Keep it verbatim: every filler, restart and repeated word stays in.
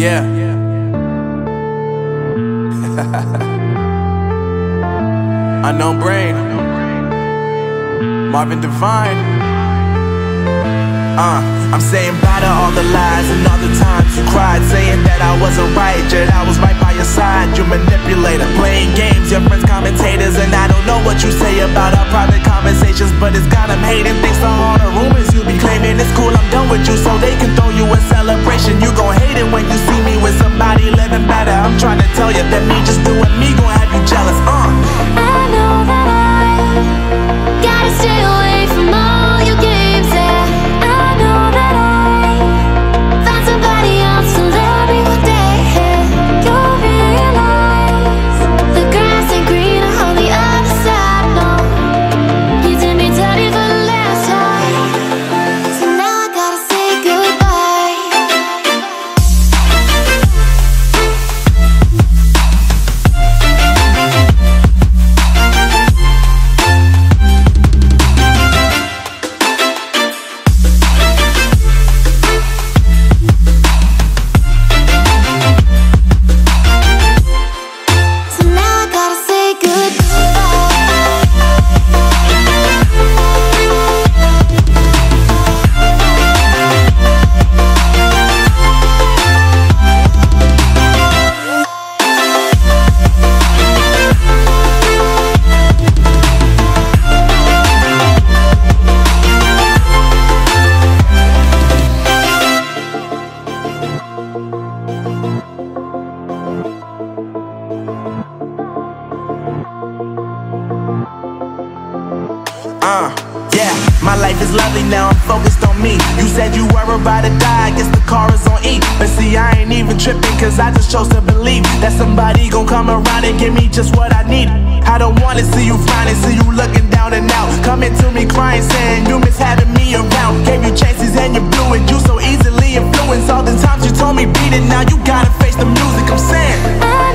Yeah. Unknown Brain, Marvin Divine. Uh, I'm saying bye to all the lies and all the times you cried, saying that I wasn't right, yet I was right by your side. You manipulator, playing games, your friends commentators, and I don't know what you say about our private conversations, but it's got them hating. Thanks to all the rumors you be claiming. It's cool, I'm done with you, so they can throw you a celebration. You gon' hate it when you see me with somebody living better. I'm trying to tell you that me just doing me gon' have you jealous. Uh. I know that I gotta stay away from all your games, yeah. I know that I found somebody else to love me one day, yeah. You'll realize the grass ain't greener on the other side, no. You did me dirty for the last time, so now I gotta say goodbye. So now I gotta say Uh, yeah, my life is lovely now, I'm focused on me. You said you were about to die, I guess the car is on E. But see, I ain't even tripping, cause I just chose to believe that somebody gon' come around and give me just what I need. I don't wanna see you frowning, see you looking down and out, coming to me crying, saying you miss having me around. Gave you chances and you blew it, you so easily influenced. All the times you told me beat it, now you gotta face the music. I'm saying I